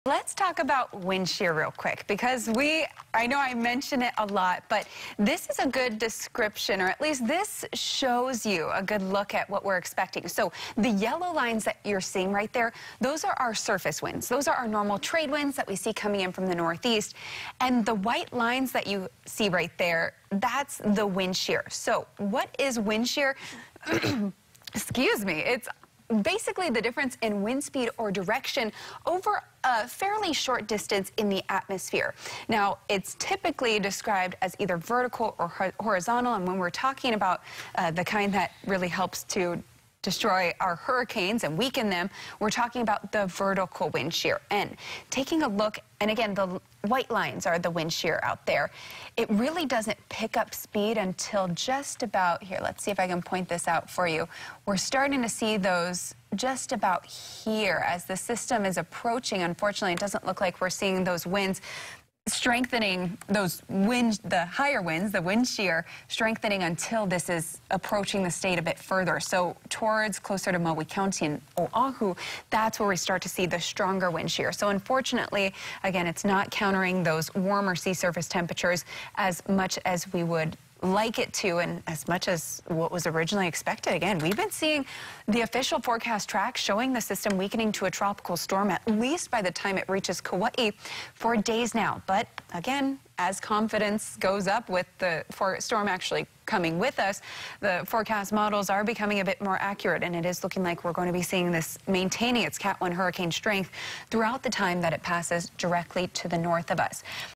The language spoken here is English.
Let's talk about wind shear real quick because I know I mention it a lot, but this is a good description, or at least this shows you a good look at what we're expecting. So the yellow lines that you're seeing right there, those are our surface winds. Those are our normal trade winds that we see coming in from the northeast. And the white lines that you see right there, that's the wind shear. So what is wind shear? Excuse me. It's basically the difference in wind speed or direction over a fairly short distance in the atmosphere. Now, it's typically described as either vertical or horizontal, and when we're talking about the kind that really helps to destroy our hurricanes and weaken them, we're talking about the vertical wind shear. And taking a look, and again, the white lines are the wind shear out there. It really doesn't pick up speed until just about here. Let's see if I can point this out for you. We're starting to see those just about here as the system is approaching. Unfortunately, it doesn't look like we're seeing those winds strengthening, the higher winds, the wind shear, strengthening until this is approaching the state a bit further. So towards closer to Maui County and Oahu, that's where we start to see the stronger wind shear. So unfortunately, again, it's not countering those warmer sea surface temperatures as much as we would like it to, and as much as what was originally expected. Again, we've been seeing the official forecast track showing the system weakening to a tropical storm at least by the time it reaches Kauai for days now. But again, as confidence goes up with the storm actually coming with us, the forecast models are becoming a bit more accurate, and it is looking like we're going to be seeing this maintaining its Cat 1 hurricane strength throughout the time that it passes directly to the north of us.